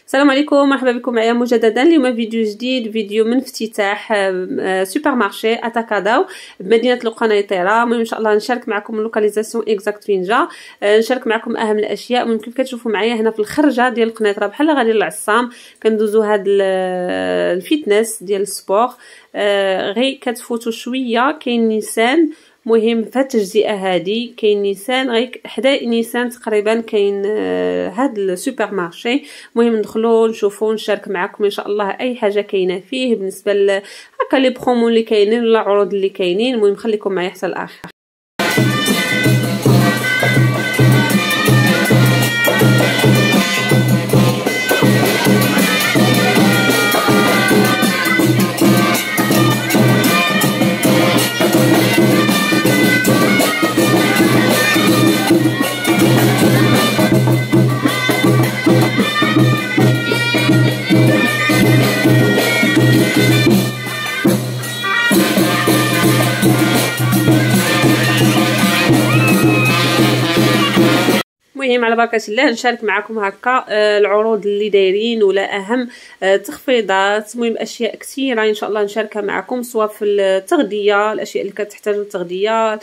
السلام عليكم، مرحبا بكم معايا مجددا. اليوم فيديو جديد، فيديو من افتتاح سوبر مارشي اتاكاداو بمدينه القنيطره. المهم ان شاء الله نشارك معكم اللوكاليزاسيون اكزاكت فين جا، نشارك معكم اهم الاشياء. المهم كيف كتشوفوا معايا هنا في الخرجه ديال القنيطره بحال غادي للعصام كندوزو هاد الفيتنس ديال السبور. غير كتفوتوا شويه كاين نيسان. مهم في التجزئه هذه كاين نيسان، غير حدا نيسان تقريبا كاين هاد السوبر مارشي. المهم ندخلوا نشوفوا نشارك معكم ان شاء الله اي حاجه كاينه فيه بالنسبه هكا لي برومو اللي كاينين ولا العروض اللي كاينين. المهم خليكم معايا حتى الاخر. المهم على بركه الله نشارك معكم هكا العروض اللي دايرين ولا اهم تخفيضات. المهم اشياء كثيره ان شاء الله نشاركها معكم، سواء في التغذيه، الاشياء اللي كتحتاج للتغذيه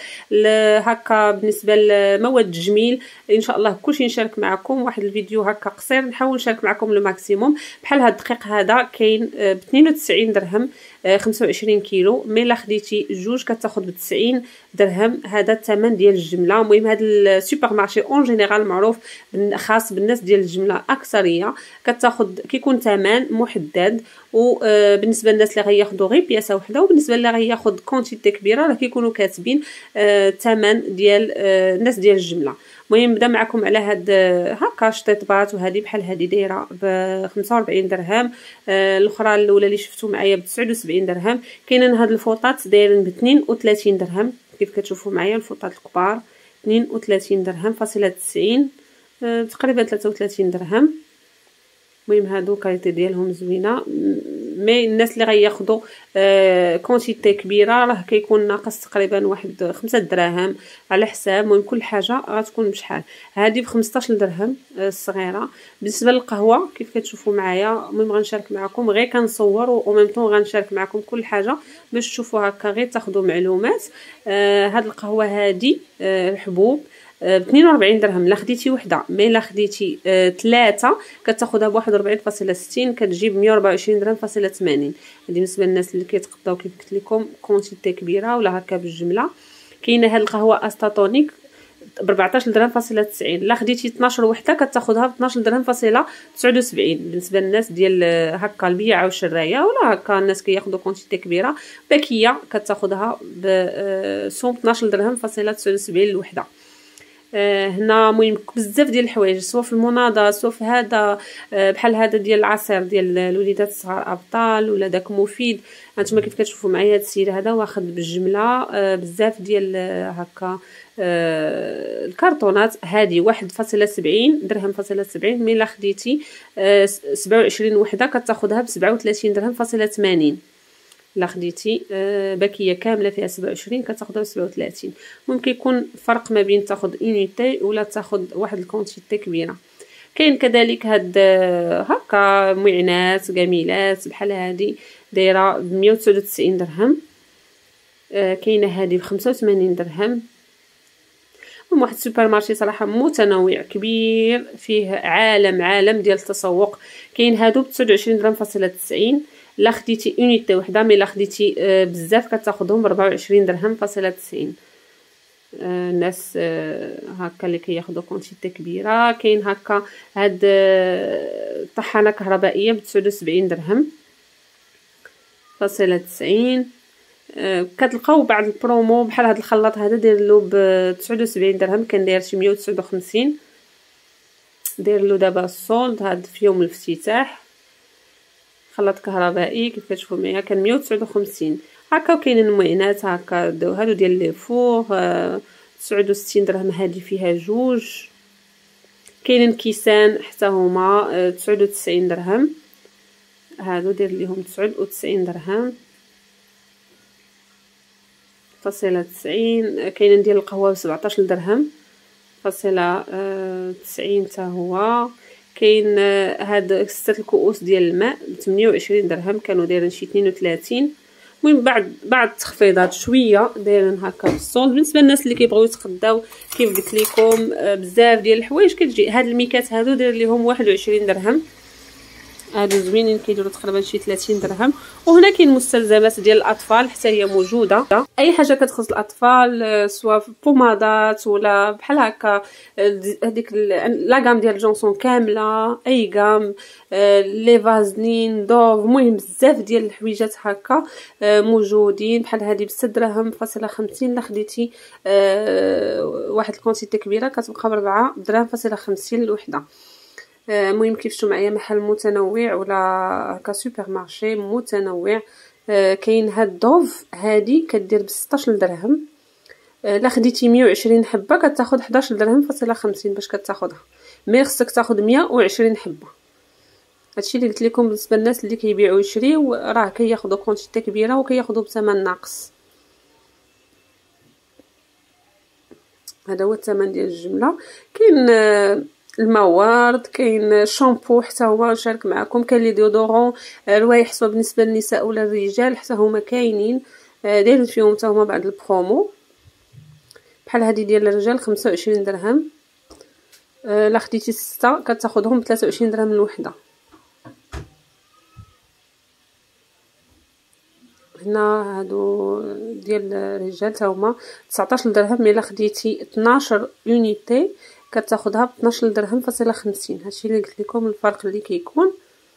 هكا بالنسبه لمواد التجميل. ان شاء الله كلشي نشارك معكم واحد الفيديو هكا قصير، نحاول نشارك معكم لو ماكسيموم. بحال هذا الدقيق هذا كاين ب 92 درهم 25 كيلو، مي الا خديتي جوج كتاخذ ب 90 درهم. هذا الثمن ديال الجمله. المهم هذا السوبر مارشي اون جينيرال معروف خاص بالناس ديال الجمله اكثريه، كتاخذ كيكون ثمن محدد. وبالنسبه للناس اللي غياخذوا غير بياسه وحده، وبالنسبه اللي غياخذ كونتيتي كبيره راه كيكونوا كاتبين الثمن ديال الناس ديال الجمله. المهم نبدا معكم على هاد هكا شطيطبات، وهذه بحال هذه دايره ب 45 درهم. الاخرى الاولى اللي شفتوا معايا ب 79 درهم. كاينين هاد الفوطات دايرين ب 32 درهم كيف كتشوفوا معايا. الفوطات الكبار 32 درهم فاصله 90 تقريبا 33 درهم. المهم هادو كاليتي ديالهم زوينه، مي الناس اللي غياخذوا كونتيتي كبيره راه كيكون ناقص تقريبا واحد 5 دراهم على حساب. المهم كل حاجه غتكون بشحال. هذه ب 15 درهم الصغيره. بالنسبه للقهوه كيف كتشوفوا معايا، المهم غنشارك معكم غير كنصور و ميم طون غنشارك معكم كل حاجه باش تشوفوا هكا غير تاخذوا معلومات. هاد القهوه هذه الحبوب ب 42 درهم لا خديتي وحده، مي لا خديتي ثلاثه كتاخذها ب 41.60 كتجيب 124 درهم فاصله 80. هذه بالنسبه للناس اللي كيتقداو كيف قلت لكم كونتيتي كبيره ولا هكا بالجمله. كاينه هاد القهوه استاتونيك ب 14 درهم فاصله 90، لا خديتي 12 وحده كتاخذها ب 12 درهم فاصله 79. بالنسبه للناس ديال هكا البيعه والشرايه ولا هكا الناس كياخذوا كونتيتي كبيره، باكيه كتاخذها ب 12 درهم فاصله 79 الوحده. هنا مهم بزاف ديال الحوايج، سواء في المناضه سواء في هذا بحال هذا ديال العصير ديال الوليدات الصغار ابطال ولا داك مفيد. هانتوما كيف كتشوفوا معايا هذا السيد هذا واخد بالجمله بزاف ديال هكا الكرتونات. هذه 1.70 درهم فاصله 70، مي الا خديتي 27 وحده كتاخذها ب 37 درهم فاصله 80. لا خديتي باكيه كامله فيها 27 كتاخذها ب 37. ممكن يكون فرق ما بين تاخذ اونيتي ولا تاخذ واحد الكونتيتي كبيره. كاين كذلك هاد هكا معينات جميلات بحال هذه دايره ب 199 درهم. كاينه هذه ب 85 درهم. واحد السوبر مارشي صراحه متنوع كبير فيه عالم ديال التسوق. كاين هادو ب 29 درهم فاصله 90 لا خديتي اونيتي وحده، مي لا خديتي بزاف كتاخذهم ب 24 درهم فاصله 90. الناس هكا اللي كياخذوا كونتيتي كبيره. كاين هكا هاد طحانه كهربائيه ب 79 درهم فاصله 90. كتلقاو بعض البرومو بحال هاد الخلاط هذا داير له ب 79 درهم، كان داير شي 159. داير له دابا السولد هاد في يوم الافتتاح. خلاط كهربائي كيف كتشوفوا معايا كان 159 هكا. وكاينين المعينات هكا هادو ديال لي فور 69 درهم، هذه فيها جوج. كاينين كيسان حتى هما 99 درهم، هادو داير ليهم 99 درهم فاصله 90. كاينين ديال القهوه ب 17 درهم فاصله 90 حتى هو. كاين هاد 6 الكؤوس ديال الماء ب 28 درهم، كانوا دايرين شي 32. المهم بعد التخفيضات شويه دايرين هكا في الصول. بالنسبه للناس اللي كيبغيو يتقداو كيف قلت لكم بزاف ديال الحوايج كتجي. هاد الميكات هادو داير ليهم 21 درهم، هادو زوينين كيديروا تقريبا شي 30 درهم. وهنا كاين مستلزمات ديال الاطفال حتى هي موجوده، اي حاجه كتخص الاطفال سواء بومادات ولا بحال هكا هذيك لاغام ديال جونسون كامله، اي غام لي فازلين دوف، المهم بزاف ديال الحويجات هكا موجودين. بحال هذه ب 6 درهم فاصله 50 الا خديتي واحد الكونتيتي كبيره كتبقى ب 4 درهم فاصله 50 الوحده. المهم كيف شفتوا معايا محل متنوع ولا هكا سوبر مارشي متنوع. كاين هاد دوف هادي كدير ب 16 درهم، الا خديتي 120 حبه كتاخذ 11 درهم فاصله 50 باش كتاخذها، مي خصك تاخذ 120 حبه. هادشي اللي قلت لكم بالنسبه للناس اللي كيبيعوا يشريو راه كياخذوا كونتيتي كبيره وكياخذوا بثمن ناقص. هذا هو الثمن ديال الجمله. كاين الموارد، كاين شامبو حتى هو نشارك معكم، كاين لي ديودورون روايح سواء بالنسبه للنساء ولا الرجال حتى هما كاينين، دايرين فيهم حتى هما بعض البرومو. بحال هذه ديال الرجال 25 درهم، الا خديتي 6 كتاخذهم ب 23 درهم الوحده. هنا هادو ديال الرجال حتى هما 19 درهم، مي الا خديتي 12 يونيتي كتاخذها ب 12 درهم فاصله 50. هادشي اللي قلت لكم الفرق اللي كيكون.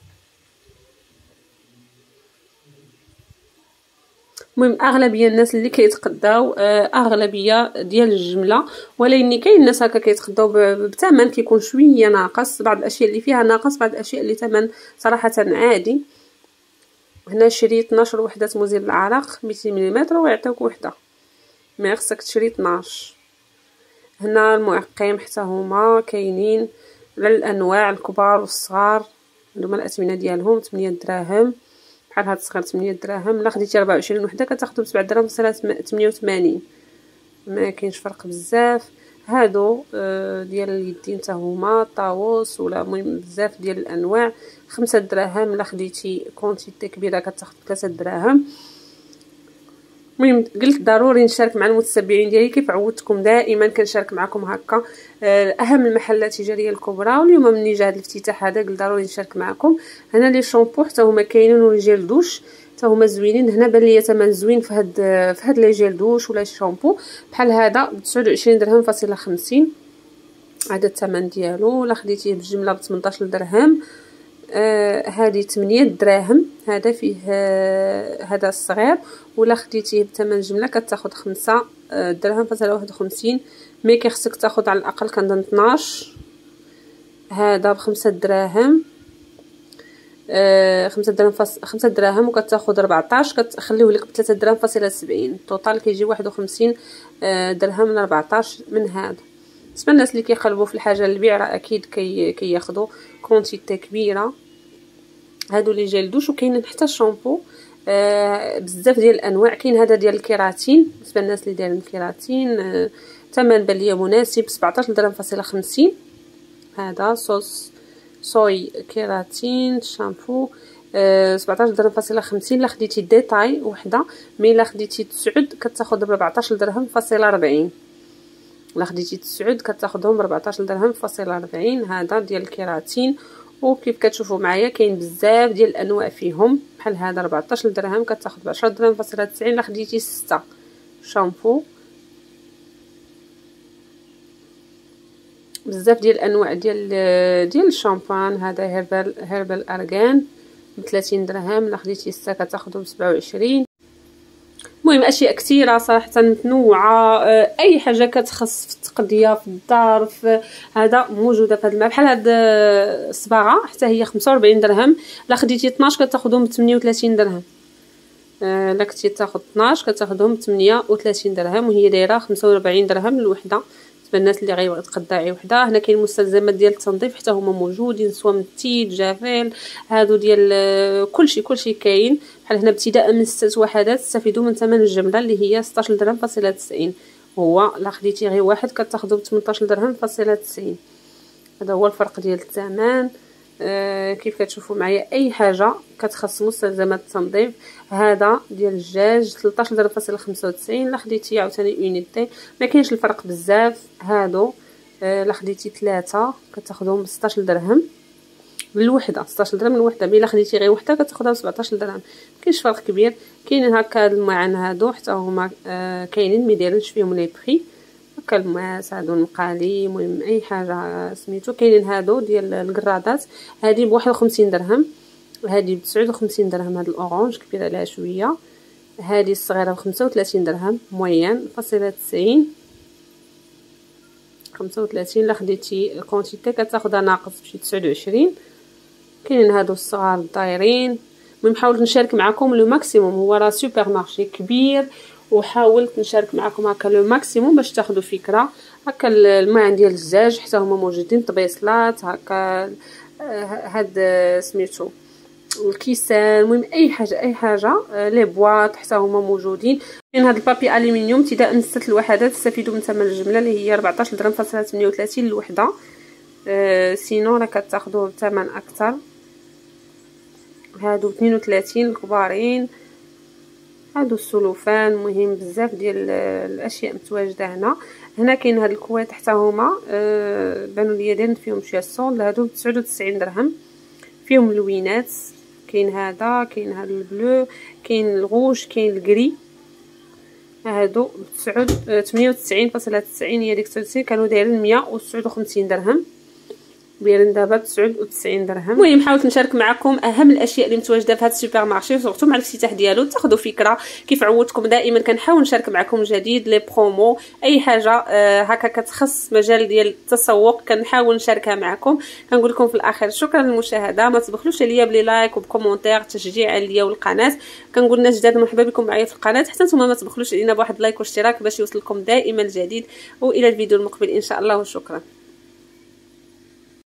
المهم اغلبيه الناس اللي كيتقداو اغلبيه ديال الجمله، ولكن كاين الناس هكا كيتقداو بثمن كيكون شويه ناقص، بعض الاشياء اللي فيها ناقص، بعض الاشياء اللي ثمن صراحه عادي. هنا شريت 12 وحده مزيل العرق 200 ملم ويعطيوك وحده، مي خصك تشري 12. هنا المعقم حتى هما كاينين على الانواع الكبار والصغار، هما الاثمنه ديالهم 8 دراهم. بحال هاد الصغير 8 دراهم، الا خديتي 24 وحده كتاخذو ب 7 دراهم 88. ما كاينش فرق بزاف. هادو ديال اليدين حتى هما طاووس ولا المهم بزاف ديال الانواع 5 دراهم، الا خديتي كونتيتي كبيره كتاخذ 3 دراهم. المهم قلت ضروري نشارك مع المتتبعين ديالي كيف عودتكم دائما كنشارك معكم هكا اهم المحلات التجاريه الكبرى. واليوم مني جا هذا الافتتاح هذا قلت ضروري نشارك معكم. هنا لي شامبو حتى هما كاينين ورجال دوش حتى هما زوينين. هنا بان ليا ثمن زوين في هاد لي جيل دوش ولا شامبو بحال هذا ب 29 درهم فاصله 50. هذا الثمن ديالو. الا خديتيه بالجمله ب 18 درهم. هذه 8 دراهم. هذا فيه هذا الصغير، ولا خديتيه بثمن جمله كتاخذ 5 درهم فاصله 51. مي كيخصك تاخذ على الاقل كنظن 12. هذا ب5 دراهم، 5 دراهم 5 دراهم وكتاخذ 14 كتخليه لك ب 3 دراهم فاصله 70. توتال كيجي 51 درهم ل 14 من هذا. بالنسبه للناس اللي كيقلبوا في الحاجه للبيع راه اكيد كياخذوا كونتيتي كبيره. هادو لي جيل دوش. وكاينين حتى الشامبو بزاف ديال الانواع. كاين هذا ديال الكيراتين بالنسبه للناس اللي دايرين الكيراتين، ثمن بان ليا مناسب 17 درهم فاصله 50. هذا صوص صوي كيراتين شامبو 17 درهم فاصله 50. الا خديتي ديتاي وحده، مي الا خديتي تسعود كتاخذ ب 14 درهم فاصله 40. الا خديتي تسعود كتاخذهم ب 14 درهم فاصله 40. هذا ديال الكيراتين. وكيف كتشوفوا معايا كاين بزاف ديال الانواع فيهم. بحال هذا 14 درهم كتاخذ ب 10 درهم فاصله 90. الا خديتي 6 شامبو. بزاف ديال الانواع ديال الشامبان. هذا هيربال ارغان ب 30 درهم. الا خديتي 6 كتاخذهم ب 27. المهم اشياء كثيره صراحه متنوعه. اي حاجه كتخص في التقضيه في الدار في هذا موجوده في هذا الماء. بحال هاد الصباغه حتى هي 45 درهم. الا خديتي 12 كتاخذهم ب 38 درهم. الا كنتي تاخذ 12 كتاخذهم ب 38 درهم، وهي دايره 45 درهم الوحده بالنسبه للناس اللي غيبغي يتقضى وحده. هنا كاين مستلزمات ديال التنظيف حتى هما موجودين، سواء من التيت جافيل هادو ديال كلشي كاين. بحال هنا ابتداء من 6 وحدات تستفيدوا من ثمن الجمله اللي هي 16 درهم فاصله 90. هو الا خديتي غير واحد كتاخذوا ب 18 درهم فاصله 90. هذا هو الفرق ديال الثمن. كيف كتشوفوا معايا اي حاجه كتخص مستلزمات التنظيف. هذا ديال الدجاج 13 درهم فاصله 95. الا خديتي عاوتاني اونيتي ما كاينش الفرق بزاف. هادو الا خديتي 3 كتاخذهم ب 16 درهم بالوحده، 16 درهم الوحده. الا خديتي غير وحده كتاخذها ب 17 درهم، مكاينش فرق كبير. كاينين هكا المعان هادو حتى هما كاينين مي دايرينش فيهم لي بري هكا الماس هادو المقالي. المهم اي حاجه سميتو كاينين. هادو ديال الكرادات هادي ب 51 درهم، هادي ب 59 درهم. هاد الاورانج كبيره عليها شويه. هادي الصغيره ب 35 درهم موين فاصله 90 35. الا خديتي الكونتيتي كتاخذها ناقص بشي 29. كاينين هادو الصغار دايرين. المهم حاولت نشارك معكم لو ماكسيموم، هو راه سوبر مارشي كبير وحاولت نشارك معكم هكا لو ماكسيموم باش تاخذوا فكره. هكا الماعن ديال الدجاج حتى هما موجودين، طبيصلات هكا هاد سميتو الكيسان. المهم اي حاجه لي بواط حتى هما موجودين. كاين هاد البابي الومنيوم ابتداء من 6 الوحدات تستفيدوا من ثمن الجمله اللي هي 14 درهم فاصله 38 الوحده. سينو راه كتاخذوا بثمن اكثر. هادو 32 الكبارين. هادو السلوفان. مهم بزاف ديال الاشياء متواجده هنا كاين هاد الكويت حتى هما بانوا ليا دايرين فيهم شويه الصول. هادو 99 درهم فيهم اللوينات. كاين هذا، كاين هذا البلو، كاين الغوش، كاين الكري. هادو 98.90 هي ديك 99 كانوا دايرين 159 درهم، دايرين دابا 99 درهم. المهم حاولت نشارك معكم اهم الاشياء اللي متواجده في هذا السوبر مارشي سورتو مع الافتتاح ديالو تاخذوا فكره. كيف عودتكم دائما كنحاول نشارك معكم جديد لي برومو، اي حاجه هكا كتخص مجال ديال التسوق كنحاول نشاركها معكم. كنقول لكم في الاخر شكرا للمشاهده، ما تبخلوش عليا بلي لايك وبكومونتير تشجيع عليا والقناه. كنقول الناس جداد مرحبا بكم معايا في القناه، حتى نتوما ما تبخلوش علينا بواحد لايك واشتراك باش يوصلكم دائما الجديد. والى الفيديو المقبل ان شاء الله، وشكرا.